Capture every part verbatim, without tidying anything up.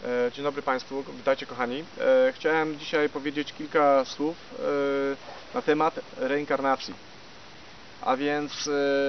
Dzień dobry Państwu, witajcie kochani. Chciałem dzisiaj powiedzieć kilka słów na temat reinkarnacji. A więc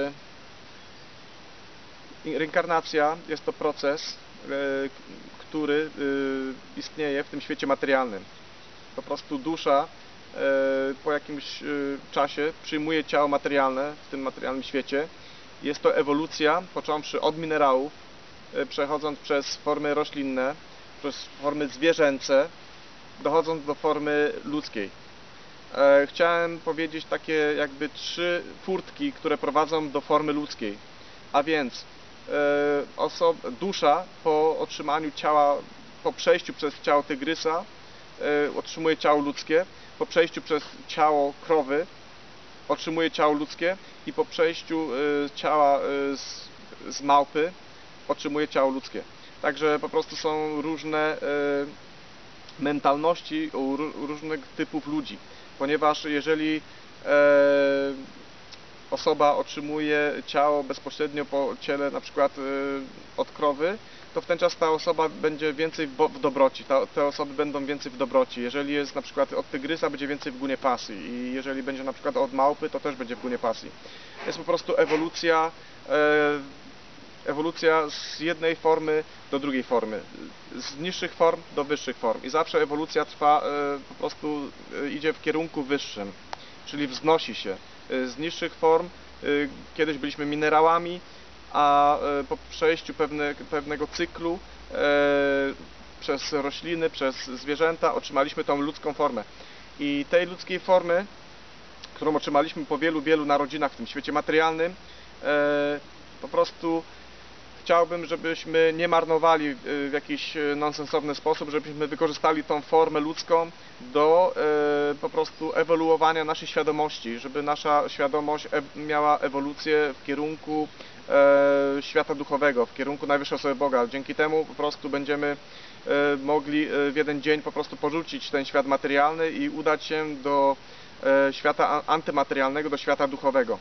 reinkarnacja jest to proces, który istnieje w tym świecie materialnym. Po prostu dusza po jakimś czasie przyjmuje ciało materialne w tym materialnym świecie. Jest to ewolucja, począwszy od minerałów, przechodząc przez formy roślinne, przez formy zwierzęce, dochodząc do formy ludzkiej. Chciałem powiedzieć takie jakby trzy furtki, które prowadzą do formy ludzkiej. A więc osoba, dusza po otrzymaniu ciała, po przejściu przez ciało tygrysa otrzymuje ciało ludzkie, po przejściu przez ciało krowy otrzymuje ciało ludzkie i po przejściu ciała z, z małpy otrzymuje ciało ludzkie. Także po prostu są różne mentalności u różnych typów ludzi, ponieważ jeżeli osoba otrzymuje ciało bezpośrednio po ciele na przykład od krowy, to w ten czas ta osoba będzie więcej w dobroci, ta, te osoby będą więcej w dobroci. Jeżeli jest na przykład od tygrysa, będzie więcej w gunie pasji i jeżeli będzie na przykład od małpy, to też będzie w gunie pasji. Jest po prostu ewolucja, ewolucja z jednej formy do drugiej formy, z niższych form do wyższych form i zawsze ewolucja trwa, po prostu idzie w kierunku wyższym, czyli wznosi się. Z niższych form kiedyś byliśmy minerałami, a po przejściu pewne, pewnego cyklu e, przez rośliny, przez zwierzęta otrzymaliśmy tą ludzką formę. I tej ludzkiej formy, którą otrzymaliśmy po wielu, wielu narodzinach w tym świecie materialnym, e, po prostu chciałbym, żebyśmy nie marnowali w jakiś nonsensowny sposób, żebyśmy wykorzystali tą formę ludzką do e, po prostu ewoluowania naszej świadomości, żeby nasza świadomość e miała ewolucję w kierunku e, świata duchowego, w kierunku najwyższej osoby Boga. Dzięki temu po prostu będziemy e, mogli w jeden dzień po prostu porzucić ten świat materialny i udać się do e, świata antymaterialnego, do świata duchowego.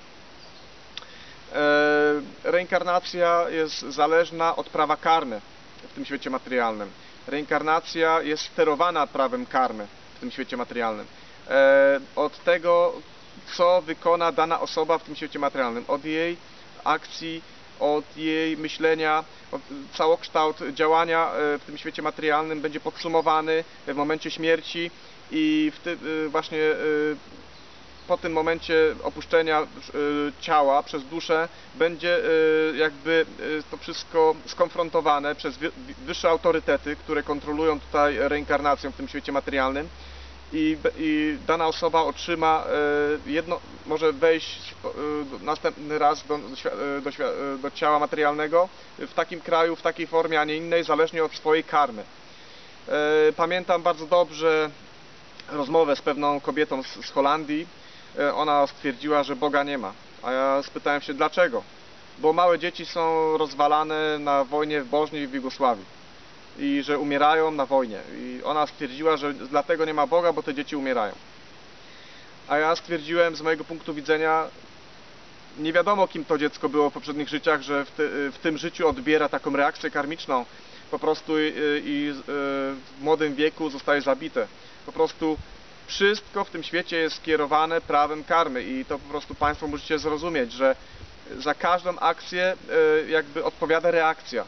Reinkarnacja jest zależna od prawa karmy w tym świecie materialnym. Reinkarnacja jest sterowana prawem karmy w tym świecie materialnym. Od tego, co wykona dana osoba w tym świecie materialnym. Od jej akcji, od jej myślenia, od całokształt działania w tym świecie materialnym będzie podsumowany w momencie śmierci i w ty, właśnie po tym momencie opuszczenia ciała przez duszę będzie jakby to wszystko skonfrontowane przez wyższe autorytety, które kontrolują tutaj reinkarnację w tym świecie materialnym i, i dana osoba otrzyma jedno, może wejść następny raz do, do, do ciała materialnego w takim kraju, w takiej formie, a nie innej, zależnie od swojej karmy. Pamiętam bardzo dobrze rozmowę z pewną kobietą z, z Holandii. Ona stwierdziła, że Boga nie ma, a ja spytałem się dlaczego, bo małe dzieci są rozwalane na wojnie w Bożni i w Jugosławii i że umierają na wojnie i ona stwierdziła, że dlatego nie ma Boga, bo te dzieci umierają. A ja stwierdziłem z mojego punktu widzenia, nie wiadomo kim to dziecko było w poprzednich życiach, że w, ty, w tym życiu odbiera taką reakcję karmiczną po prostu i, i w młodym wieku zostaje zabite. Po prostu wszystko w tym świecie jest skierowane prawem karmy i to po prostu Państwo musicie zrozumieć, że za każdą akcję jakby odpowiada reakcja.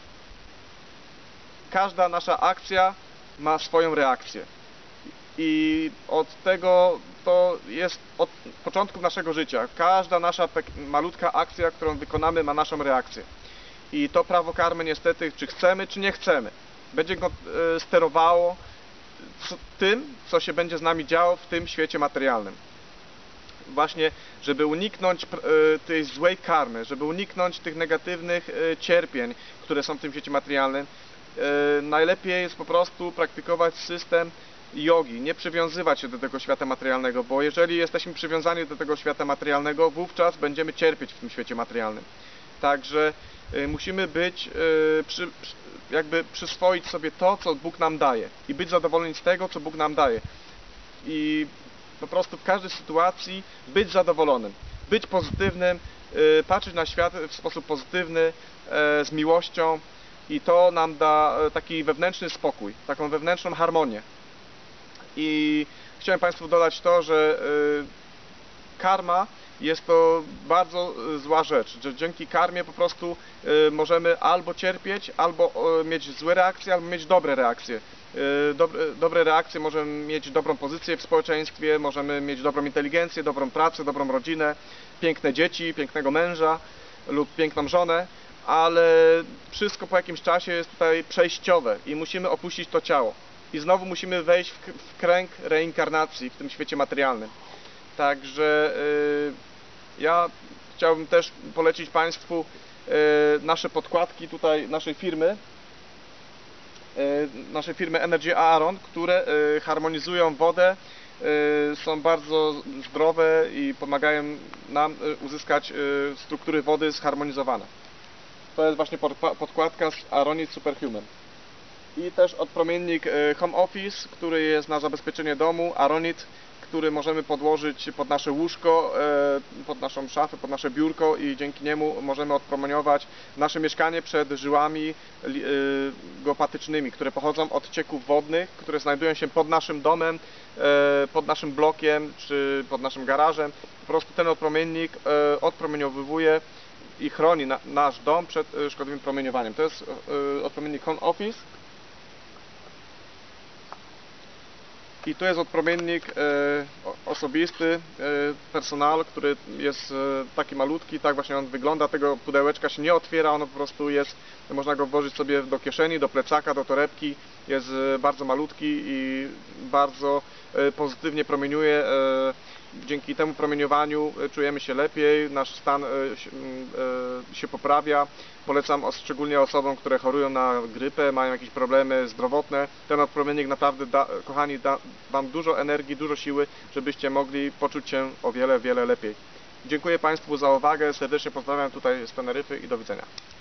Każda nasza akcja ma swoją reakcję i od tego to jest od początku naszego życia. Każda nasza malutka akcja, którą wykonamy, ma naszą reakcję i to prawo karmy niestety, czy chcemy, czy nie chcemy, będzie go sterowało tym, co się będzie z nami działo w tym świecie materialnym. Właśnie, żeby uniknąć tej złej karmy, żeby uniknąć tych negatywnych cierpień, które są w tym świecie materialnym, najlepiej jest po prostu praktykować system jogi, nie przywiązywać się do tego świata materialnego, bo jeżeli jesteśmy przywiązani do tego świata materialnego, wówczas będziemy cierpieć w tym świecie materialnym. Także musimy być, przy, jakby przyswoić sobie to, co Bóg nam daje i być zadowoleni z tego, co Bóg nam daje i po prostu w każdej sytuacji być zadowolonym, być pozytywnym, patrzeć na świat w sposób pozytywny, z miłością i to nam da taki wewnętrzny spokój, taką wewnętrzną harmonię. I chciałem Państwu dodać to, że karma jest to bardzo zła rzecz, że dzięki karmie po prostu możemy albo cierpieć, albo mieć złe reakcje, albo mieć dobre reakcje. Dobre, dobre reakcje, możemy mieć dobrą pozycję w społeczeństwie, możemy mieć dobrą inteligencję, dobrą pracę, dobrą rodzinę, piękne dzieci, pięknego męża lub piękną żonę, ale wszystko po jakimś czasie jest tutaj przejściowe i musimy opuścić to ciało. I znowu musimy wejść w, w kręg reinkarnacji w tym świecie materialnym. Także yy, ja chciałbym też polecić Państwu yy, nasze podkładki tutaj naszej firmy, yy, naszej firmy Energy Aron, które yy, harmonizują wodę, yy, są bardzo zdrowe i pomagają nam yy, uzyskać yy, struktury wody zharmonizowane. To jest właśnie podkładka z Aronit Superhuman. I też odpromiennik Home Office, który jest na zabezpieczenie domu, Aronit, który możemy podłożyć pod nasze łóżko, pod naszą szafę, pod nasze biurko i dzięki niemu możemy odpromieniować nasze mieszkanie przed żyłami geopatycznymi, które pochodzą od cieków wodnych, które znajdują się pod naszym domem, pod naszym blokiem czy pod naszym garażem. Po prostu ten odpromiennik odpromieniowywuje i chroni na, nasz dom przed szkodliwym promieniowaniem. To jest odpromiennik Home Office. I tu jest odpromiennik e, osobisty, e, personal, który jest e, taki malutki, tak właśnie on wygląda, tego pudełeczka się nie otwiera, ono po prostu jest, można go włożyć sobie do kieszeni, do plecaka, do torebki, jest e, bardzo malutki i bardzo e, pozytywnie promieniuje. E, dzięki temu promieniowaniu czujemy się lepiej, nasz stan e, się, e, się poprawia. Polecam szczególnie osobom, które chorują na grypę, mają jakieś problemy zdrowotne. Ten odpromiennik naprawdę, da, kochani, da Wam dużo energii, dużo siły, żebyście mogli poczuć się o wiele, wiele lepiej. Dziękuję Państwu za uwagę, serdecznie pozdrawiam tutaj z Teneryfy i do widzenia.